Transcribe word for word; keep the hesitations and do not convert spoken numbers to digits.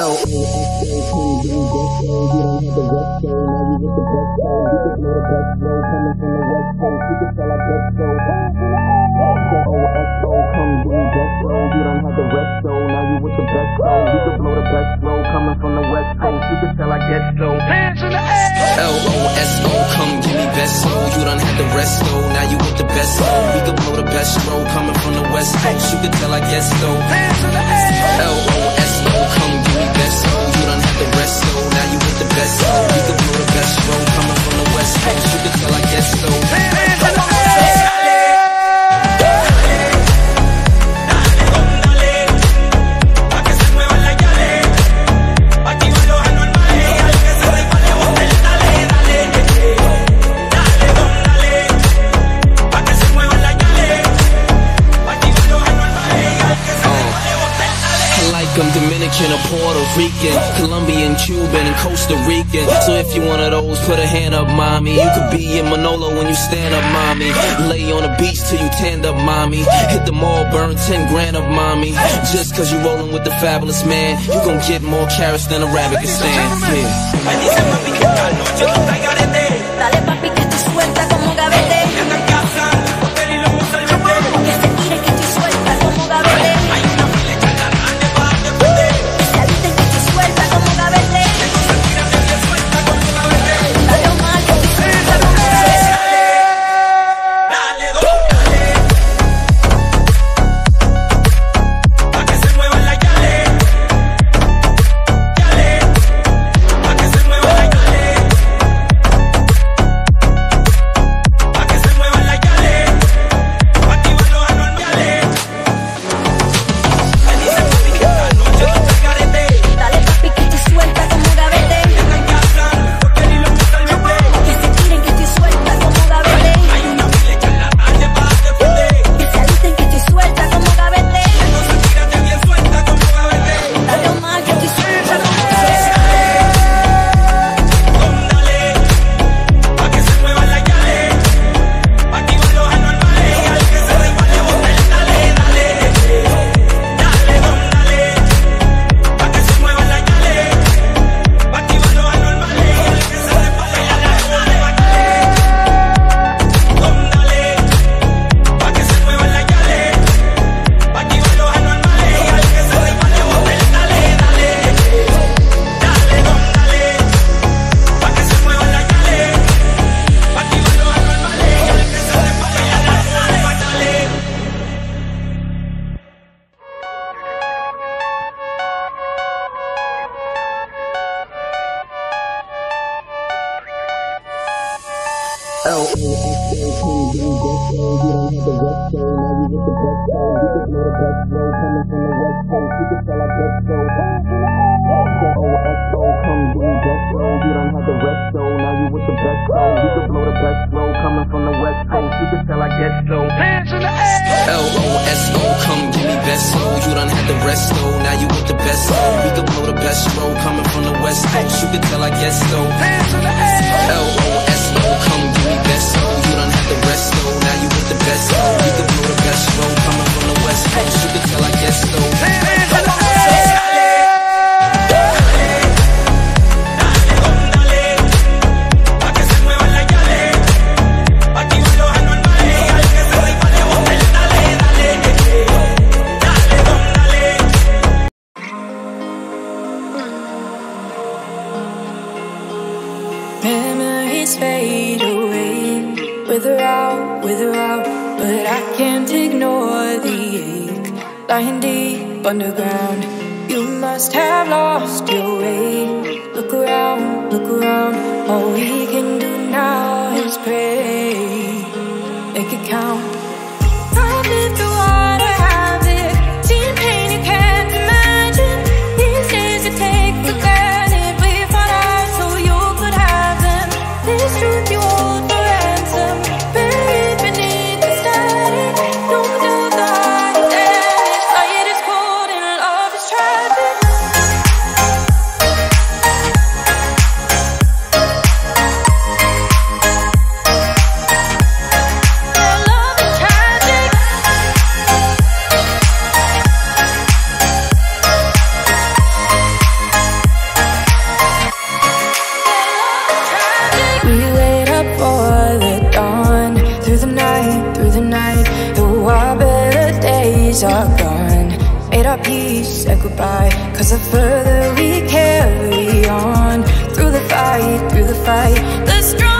L O S O, come do just so you don't have the rest so now you with the best so you could blow the best flow coming from the west coast you could tell I guess so. L O S O, come do just so you don't have the rest so now you with the best so you could blow the best flow coming from the west coast you could tell I guess so. L O S O, come give me best so you don't have the rest so now you with the best so we could blow the best flow coming from the west coast you could tell I guess so. L O S O, come give me best so you don't have the rest so now you with the best so we could blow the best flow coming from the west coast you could tell I guess so. I'm Dominican or Puerto Rican, Colombian, Cuban, and Costa Rican. So if you one of those, put a hand up, mommy. You could be in Manolo when you stand up, mommy. Lay on the beach till you tanned up, mommy. Hit the mall, burn ten grand up, mommy. Just cause you rolling with the fabulous man, you gon' get more carrots than a rabbit can stand. L O S O, come do just so you don't have the rest so now you with the best so you could blow the best flow coming from the west coast you could tell I guess so. L O S O, come do just so you don't have the rest so now you with the best so you could blow the best flow coming from the west coast you could tell I guess so. L O S O, come give me best so you don't have the rest so now you with the best so we could blow the best flow coming from the west coast you could tell I guess so. L O S O, come give me best so you don't have the rest so now you with the best so we could blow the best flow coming from the west coast you could tell I guess so. Memories fade away, wither out, wither out, but I can't ignore the ache, lying deep underground. You must have lost your way. Look around, look around, all we can do now is pray, make it count. I've lived through water, I've lived, seen pain you can't imagine. These days you take for granted, we fought out so you could have them. This truth you hold for ransom, buried beneath the static. No doubt the heart is damaged, light is cold and love is tragic. Yeah, love is goodbye. Cause the further we carry on, through the fight, through the fight, the stronger